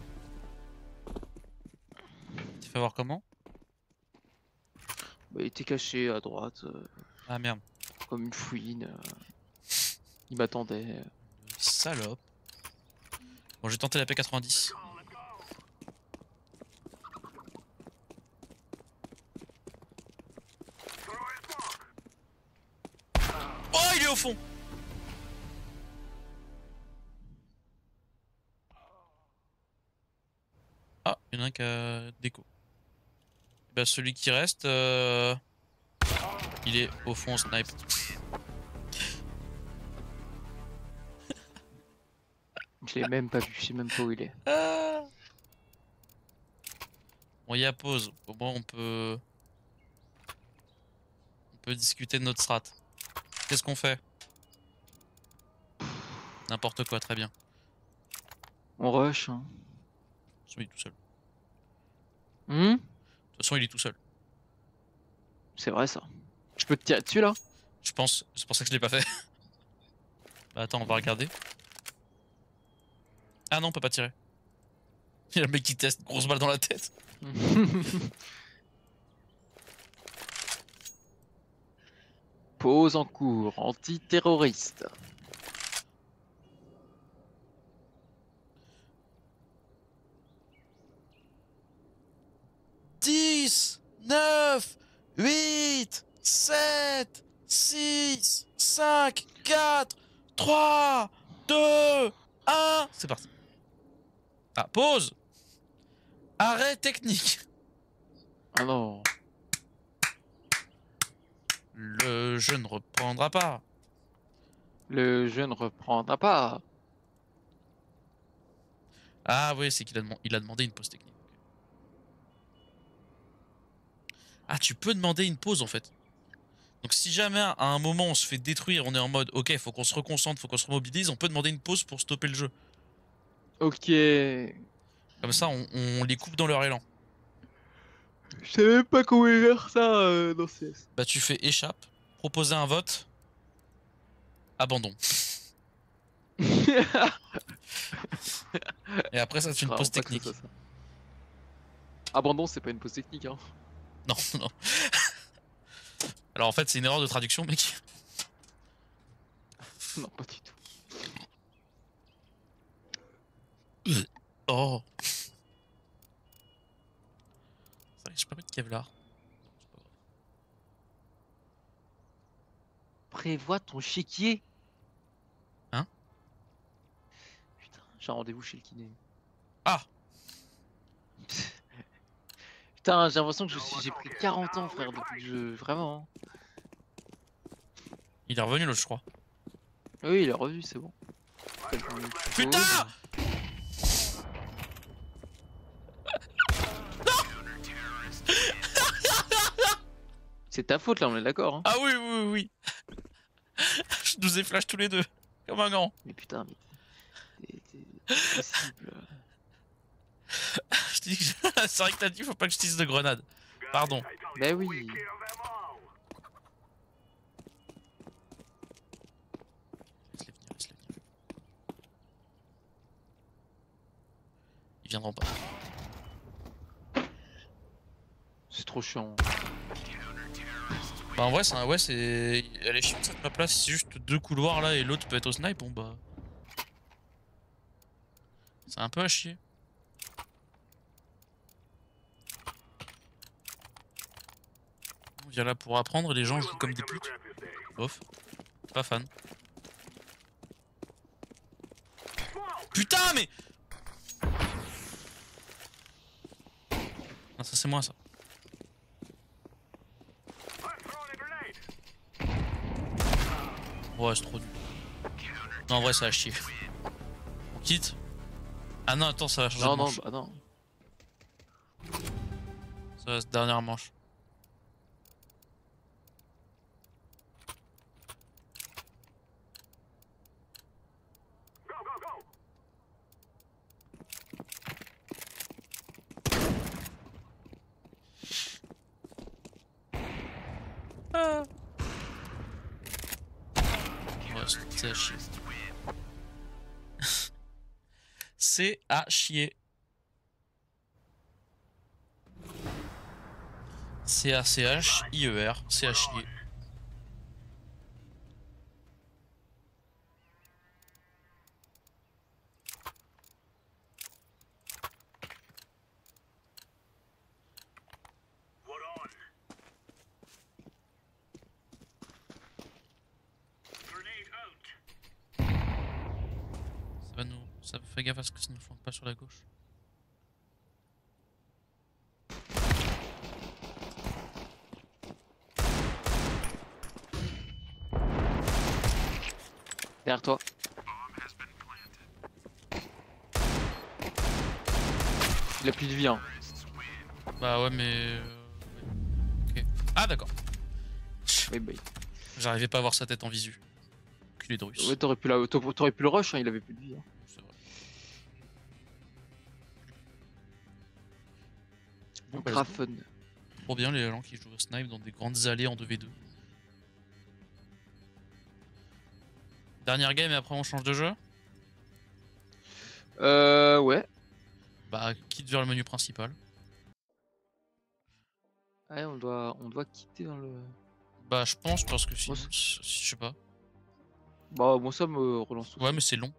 Tu fais voir comment? Bah, il était caché à droite. Ah merde. comme une fouine. Il m'attendait. Salope. Bon, j'ai tenté la P90. Oh, il est au fond. Ah, il y en a un qui a déco. Bah, celui qui reste, il est au fond au snipe. Je l'ai même pas vu, je sais même pas où il est. Ah. Bon, il y a pause. Au moins, on peut discuter de notre strat. Qu'est-ce qu'on fait? N'importe quoi, très bien. On rush, hein. De toute façon, il est tout seul. Hmm, De toute façon, il est tout seul. c'est vrai ça. Je peux te tirer dessus là? Je pense. C'est pour ça que je l'ai pas fait. Bah, attends, on va regarder. Ah non, on peut pas tirer. Il y a le mec qui teste, grosse balle dans la tête. Pause en cours, antiterroriste. Dix, 9, 8, 7, 6, 5, 4, 3, 2, 1. C'est parti. Ah, pause. Arrêt technique. Ah non. Le jeu ne reprendra pas. Le jeu ne reprendra pas. Ah oui, c'est qu'il a demandé une pause technique. Ah, tu peux demander une pause en fait. Donc si jamais à un moment on se fait détruire, on est en mode ok, faut qu'on se reconcentre, faut qu'on se remobilise, on peut demander une pause pour stopper le jeu. Ok. Je Comme ça, on les coupe dans leur élan. sais même pas comment faire ça dans CS. Bah tu fais échappe, proposer un vote, abandon. Et après ça te fait une pause Vraiment pas que ce technique. soit ça. Abandon, c'est pas une pause technique, hein. Non, non. Alors en fait c'est une erreur de traduction mec. Non, pas du tout. Oh. Ça, je peux pas mettre Kevlar. Prévois ton chéquier. Hein? Putain, j'ai un rendez-vous chez le kiné. Ah. Putain, j'ai l'impression que j'ai pris 40 ans, frère, depuis que je... Vraiment. Hein. Il est revenu l'autre je crois. Oui, il est revu, c'est bon. Putain! C'est ta faute là, on est d'accord. Hein. Ah oui, oui, oui, oui. Je nous ai flash tous les deux. Comme un grand. Mais putain, mais t'es possible. Je te dis que c'est vrai que t'as dit faut pas que je tisse de grenade. Pardon. Bah oui. Laisse-les venir, laisse-les venir. Ils viendront pas. C'est trop chiant. Bah en vrai, c'est. Elle est chiante cette map là, si c'est juste deux couloirs là et l'autre peut être au snipe, bon bah. C'est un peu à chier. On vient là pour apprendre et les gens jouent comme des putes. Bof. Pas fan. Putain mais. Non, ça c'est moi ça. Ouais, c'est trop nul. Non, en vrai, ça a chier. On quitte. Ah non, attends, ça va changer de Non, non, manche. bah non. Ça va, cette dernière manche. Ah. Ouais, c'est à chier. C'est à chier. C-A-C-H-I-E-R. C'est à chier. va nous... Ça fait gaffe à ce que ça ne flanque pas sur la gauche. Derrière toi. Il a plus de vie, hein. Bah ouais, mais... Ok. Ah d'accord. Oui, bah, J'arrivais pas à voir sa tête en visu. Culé de russe. ouais, t'aurais pu, pu le rush, hein, il avait plus de vie. Hein. C'est vrai. Bon, bah, Grafen. trop bien les gens qui jouent au snipe dans des grandes allées en 2v2. Dernière game et après on change de jeu. Ouais. Bah quitte vers le menu principal. Ouais, on doit quitter dans le... Bah je pense parce que sinon, Moi, je sais pas. bah, bon, ça me relance tout Ouais seul. mais c'est long.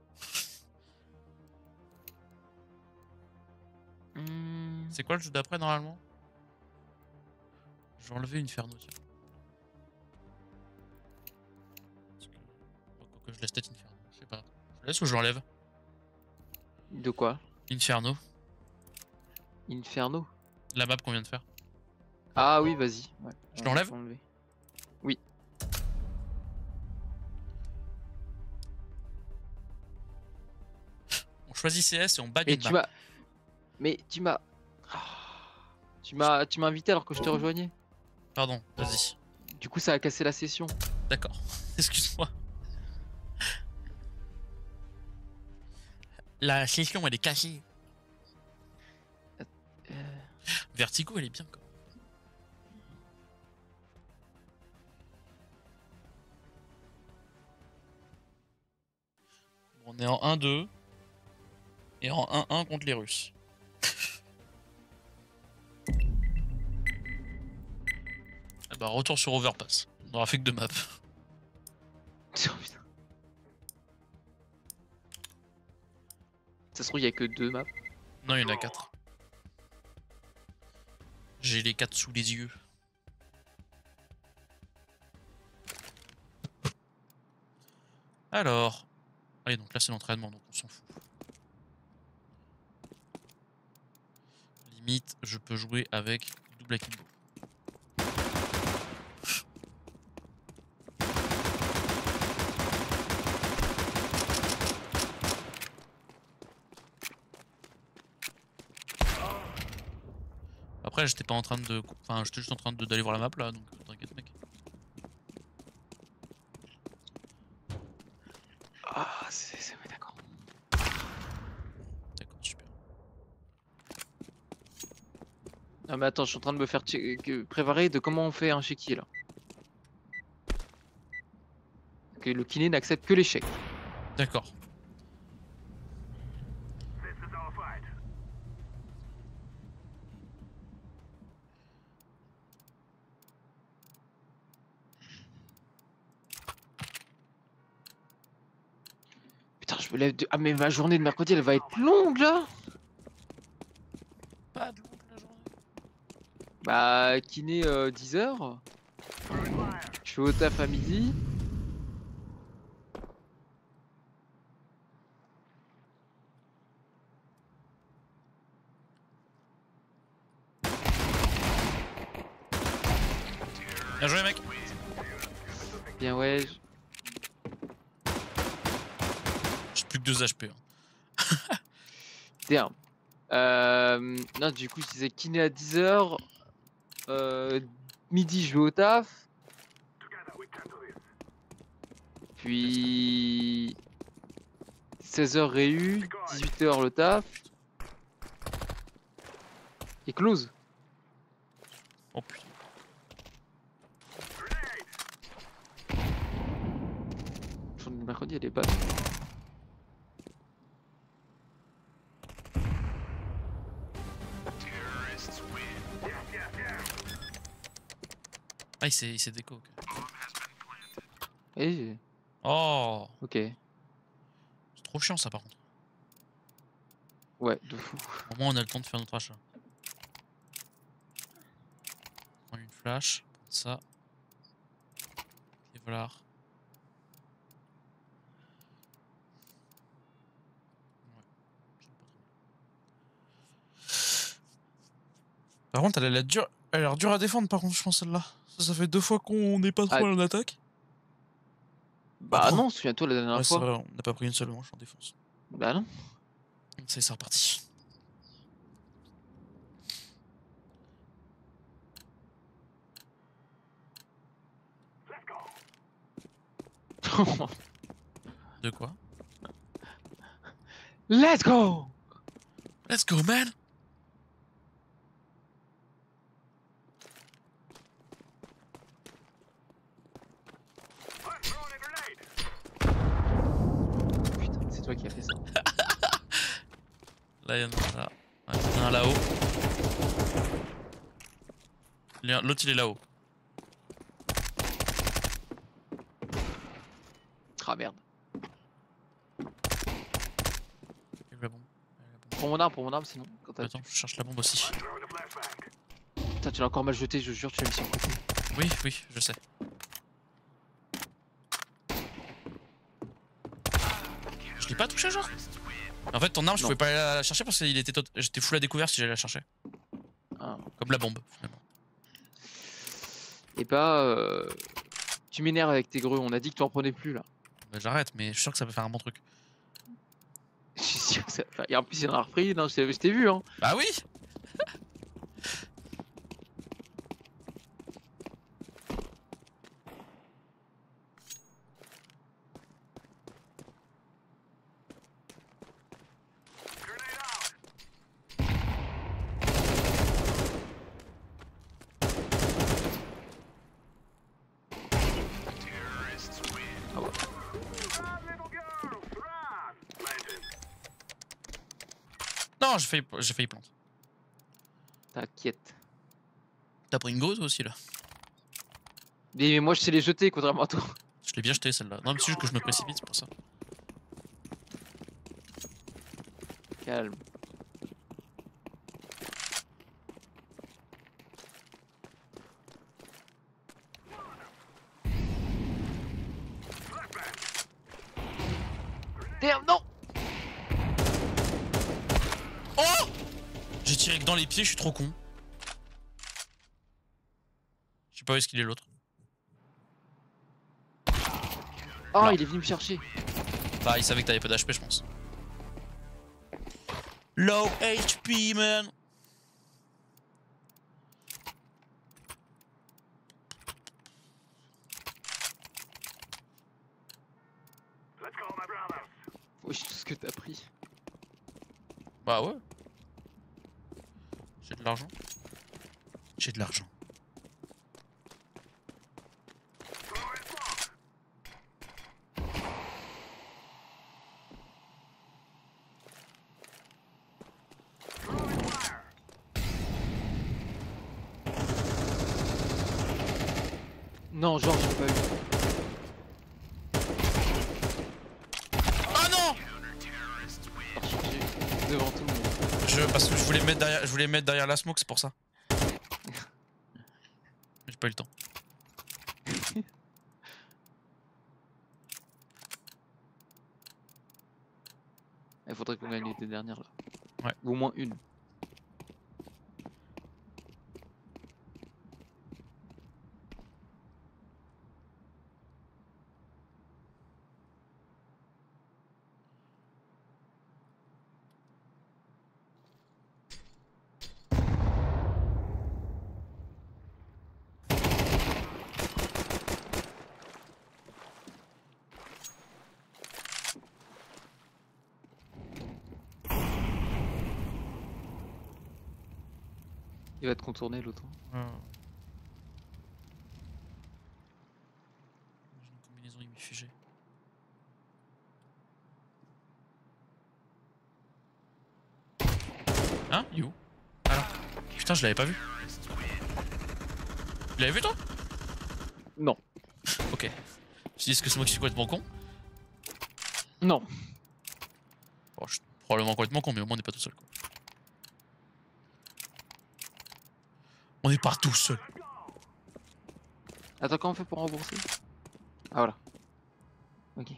C'est quoi le jeu d'après normalement? Je vais enlever Inferno tiens. Parce que je laisse peut-être Inferno, je sais pas. Je laisse ou je l'enlève? De quoi? Inferno. Inferno? La map qu'on vient de faire. Ah oui, vas-y. Ouais, Je l'enlève? Oui. On choisit CS et on bague Mais une tu map. m'as... Mais tu m'as... Tu m'as invité alors que je te rejoignais. Pardon, vas-y. Du coup, ça a cassé la session. D'accord, excuse-moi. La session elle est cassée. Vertigo elle est bien quoi. Bon, on est en 1-2 et en 1-1 contre les Russes. Ah bah retour sur Overpass. On aura fait que 2 maps. Oh, putain. Ça se trouve, il y a que 2 maps. Non, il y en a 4. J'ai les 4 sous les yeux. Alors. Allez, donc là c'est l'entraînement, donc on s'en fout. Limite, je peux jouer avec double akimbo. Après, j'étais pas en train de. Enfin, j'étais juste en train d'aller voir la map là, donc t'inquiète, mec. Ah, c'est... Ouais, d'accord. D'accord, super. Ah mais attends, je suis en train de me faire préparer de comment on fait un chéquier là. Que le kiné n'accepte que l'échec. D'accord. Putain, je me lève de... Ah mais ma journée de mercredi, elle va être longue là. Pas de longue la journée. Bah, kiné 10h. Je suis au taf à midi. Bien joué, mec. Bien ouais. J'ai plus que 2 HP. Hein. Damn. Non, du coup, je disais kiné à 10h. Midi, je vais au taf. Puis 16h réu, 18h le taf. Et close. Oh putain. Journée de mercredi, elle est bonne. Ah, il s'est déco. Okay. Et... Oh, Ok. c'est trop chiant ça par contre. Ouais, de fou. Au moins on a le temps de faire notre achat. Prendre une flash, prendre ça. Et voilà. Par contre, elle a l'air dure à défendre, par contre, je pense, celle-là. Ça fait 2 fois qu'on n'est pas trop Ah. mal en attaque. Bah non, souviens-toi la dernière Ouais, c'est fois. vrai, on n'a pas pris une seule manche en défense. Bah non. Ça y est, c'est reparti. De quoi? Let's go! Let's go, man! Putain, c'est toi qui as fait ça. Là, il y en a là. Ouais, il y en a un là-haut. L'autre, il est là-haut. Ah merde. La bombe. Prends mon arme sinon. Quand t'as... Attends, je cherche la bombe aussi. Putain, tu l'as encore mal jeté, je jure, tu l'as mis sur le côté. Oui, oui, je sais. Je l'ai pas touché, genre? En fait, ton arme, je pouvais pas aller la chercher parce que j'étais full à découvert si j'allais la chercher. Ah. Comme la bombe, finalement. Et bah, tu m'énerves avec tes greux, on a dit que tu en prenais plus là. Bah, j'arrête, mais je suis sûr que ça peut faire un bon truc. Je suis sûr que ça... Et en plus, il en a repris, non, je t'ai vu, hein. Bah oui! Ah ouais. Non, j'ai failli planter. T'inquiète. T'as pris une go, toi aussi, là? Mais moi, je sais les jeter, contrairement à toi. Je l'ai bien jeté, celle-là. Non, mais c'est juste que je me précipite, c'est pour ça. Calme. Damn, non! Oh! J'ai tiré que dans les pieds, je suis trop con. Je sais pas où est-ce qu'il est l'autre. Oh, Non. il est venu me chercher. Bah, il savait que t'avais pas d'HP, je pense. Low HP, man! Oui, tout ce que t'as pris. Bah ouais. J'ai de l'argent. J'ai de l'argent. Non, genre, j'ai pas eu. Ah non! J'ai devant tout le monde. Parce que je voulais mettre derrière la smoke, c'est pour ça. J'ai pas eu le temps. Il faudrait qu'on gagne les dernières là. Ouais. Ou au moins une. Il va te contourner l'autre. J'ai une combinaison imifugée. Hein? Il est où? Ah là. Putain, je l'avais pas vu. Tu l'avais vu toi? Non. Ok. Je dis, est-ce que c'est moi qui suis complètement con? Non. Bon, je suis probablement complètement con, mais au moins on n'est pas tout seul, quoi. On est pas tout seul. Attends, comment on fait pour rembourser? Ah voilà. Ok.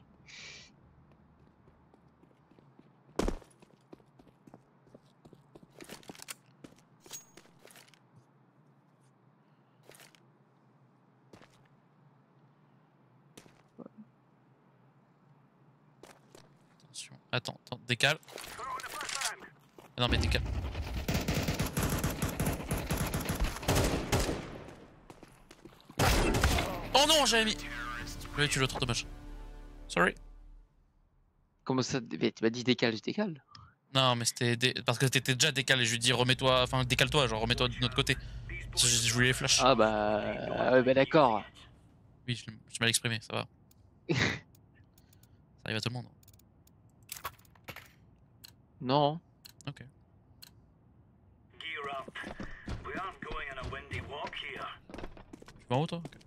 Attends, décale. Ah non mais décale. Oh non, j'avais mis. Je vais tuer l'autre, dommage. Sorry. Comment ça? Mais tu m'as dit décale, je décale. Non mais c'était parce que t'étais déjà décalé, je lui dis remets-toi, enfin décale-toi, genre remets-toi de notre côté. Parce que je voulais les flash. Ah bah, ouais, bah d'accord. Oui, je mal exprimé, ça va. Ça arrive à tout le monde. Non. Ok. Tu vas en haut toi? Ok.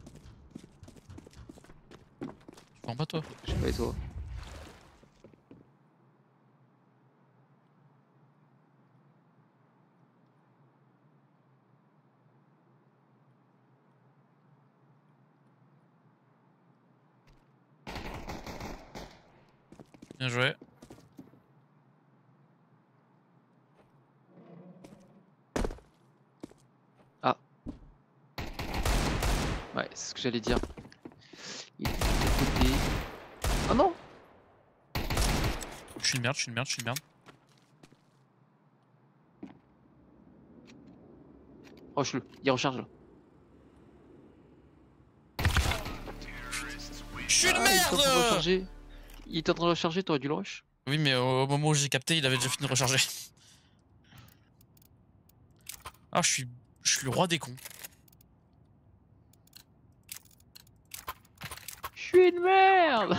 Tu vas en bas toi? Je sais pas et toi. Bien joué. Ah. Ouais, c'est ce que j'allais dire. Il est de l'autre côté. Oh non! Je suis une merde, je suis une merde, je suis une merde. Roche-le, il recharge là. Je suis une Ah, il est en train de merde! recharger. Il est en train de recharger, t'aurais dû le rush. Oui, mais au moment où j'ai capté, il avait déjà fini de recharger. Ah, je suis le roi des cons. Je suis une merde!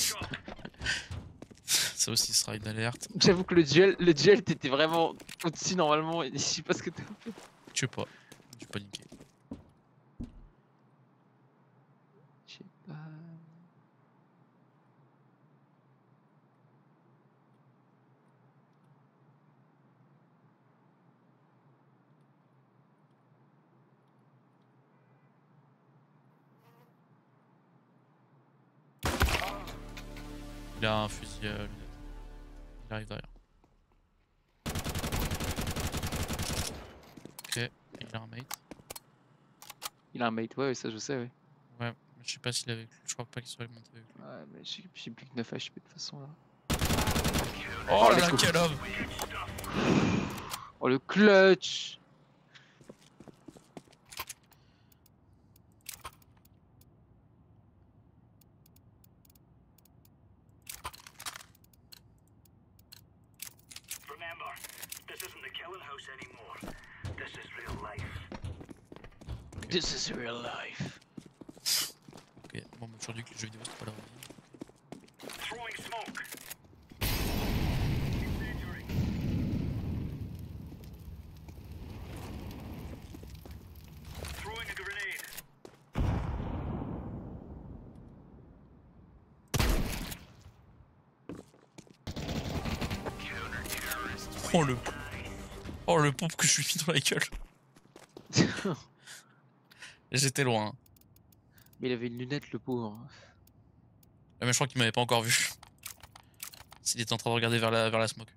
Ça aussi sera une alerte. J'avoue que le duel t'étais vraiment au-dessus normalement. Et je sais pas ce que t'as fait. Je sais pas. J'ai paniqué. Je sais pas. Il a un fusil à lunettes. Il arrive derrière. Ok, il a un mate. Il a un mate, ouais, ça je sais, ouais. Ouais, mais je sais pas s'il est avec lui. Je crois pas qu'il soit monté avec lui. Ouais, mais j'ai plus que 9 HP de toute façon là. Oh là let's là, go. quel homme! Oh le clutch! This is real life. Ok, bon, mais aujourd'hui que les jeux vidéo c'est pas la vraie vie. Oh le pompe que je lui ai mis dans la gueule. J'étais loin. Mais il avait une lunette le pauvre. Mais je crois qu'il m'avait pas encore vu. S'il était en train de regarder vers la smoke.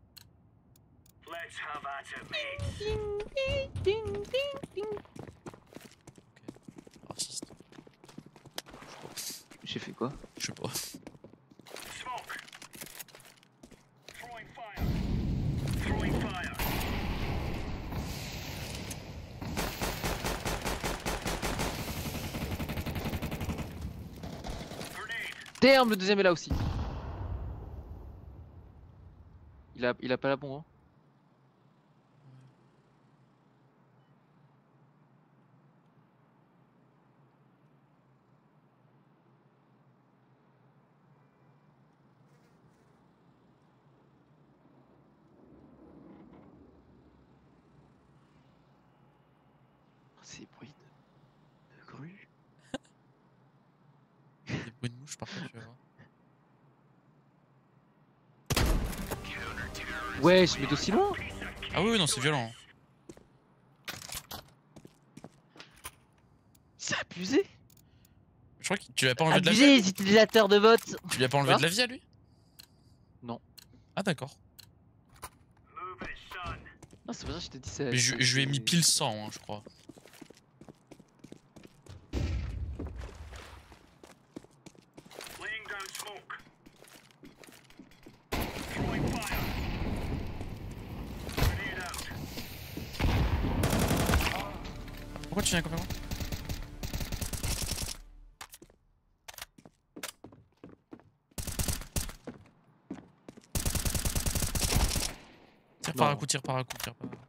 Ok. Raciste. J'ai fait quoi? Je sais pas. Damn, le deuxième est là aussi. Il a pas la bombe, hein. Ces bruits de grue. Des bruits de mouche parfois, tu vas voir. Ouais, je mets aussi loin. Ah oui, non, c'est violent. C'est abusé. Je crois que tu lui as pas enlevé de la vie. Abusé, les utilisateurs de bots. Tu lui as pas enlevé de la vie à lui? Non. Ah d'accord. Non, c'est pour ça que je te dis ça. Mais je lui ai mis pile 100, hein, je crois. Pourquoi tu viens contre moi? Tire par un coup, tire par un coup, tire par un coup.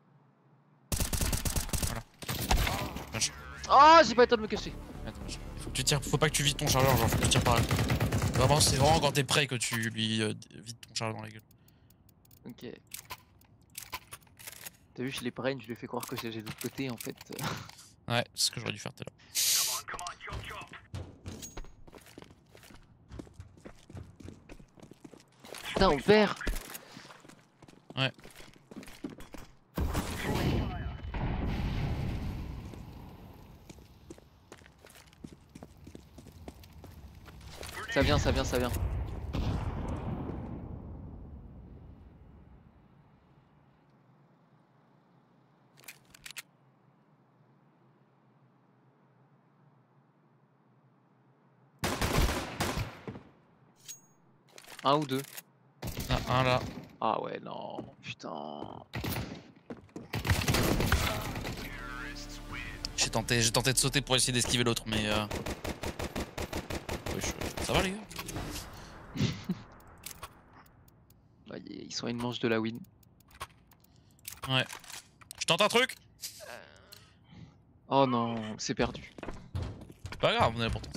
Voilà. Ah, j'ai pas le temps de me cacher. Attends, faut que tu tires, faut pas que tu vides ton chargeur, genre faut que tu tires par un coup. Vraiment, c'est vraiment quand t'es prêt que tu lui vides ton chargeur dans la gueule. Ok. T'as vu, je l'ai brain, je lui ai fait croire que j'ai de l'autre côté en fait. Ouais, c'est ce que j'aurais dû faire tout à l'heure. Putain, on perd. Ouais. Ça vient, ça vient, ça vient. Un ou deux. Ah, un là. Ah ouais, non, putain. J'ai tenté de sauter pour essayer d'esquiver l'autre, mais ouais, ça va les gars. Bah, ils sont à une manche de la win. Ouais. Je tente un truc. Oh non, c'est perdu. Pas grave, on est là pour tenter.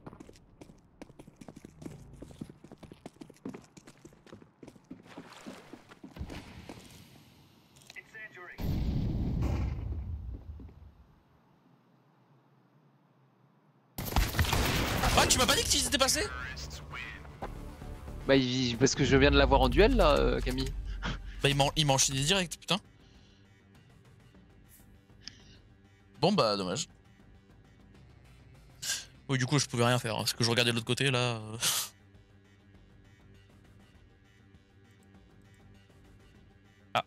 Ah, tu m'as pas dit que tu étais passé? Bah, parce que je viens de l'avoir en duel là, Camille. Bah, il m'a enchaîné direct, putain. Bon, bah, dommage. Oui, du coup, je pouvais rien faire, hein, parce que je regardais de l'autre côté là. Ah.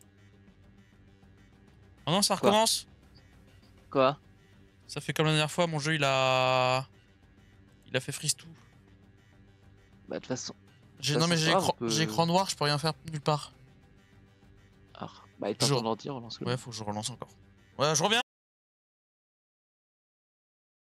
Oh non, ça recommence. Quoi? Ça fait comme la dernière fois, mon jeu il a fait freeze tout. Bah, de toute façon. Non, mais j'ai peut... écran noir, je peux rien faire nulle part. Ah, bah, éteins ton ordi, relance-le. Ouais, faut que je relance encore. Ouais, je reviens.